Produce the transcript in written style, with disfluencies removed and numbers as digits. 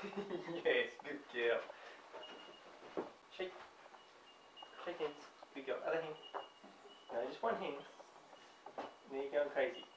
Yes, good girl. Shake. Shake hands. Good girl. Other hand. No, just one hand. Now you're going crazy.